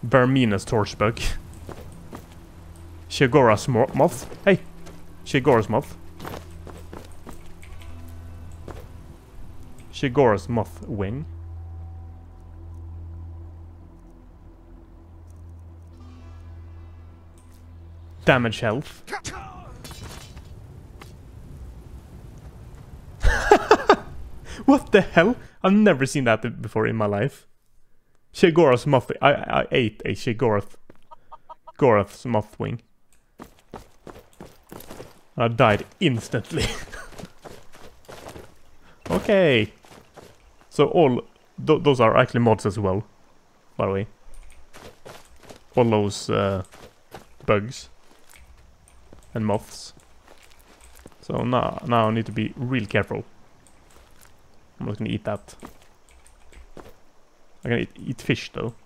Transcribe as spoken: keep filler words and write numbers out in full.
Vermina's torchbug. Sheogorath's moth. Hey! Sheogorath's moth. Sheogorath's moth wing. Damage health. What the hell? I've never seen that before in my life. Sheogorath's moth. I, I ate a Sheogorath. Gorath's moth wing. I died instantly. Okay. So all th those are actually mods as well, by the way. All those uh, bugs and moths. So now, now I need to be real careful. I'm not gonna eat that. I'm gonna eat, eat fish though.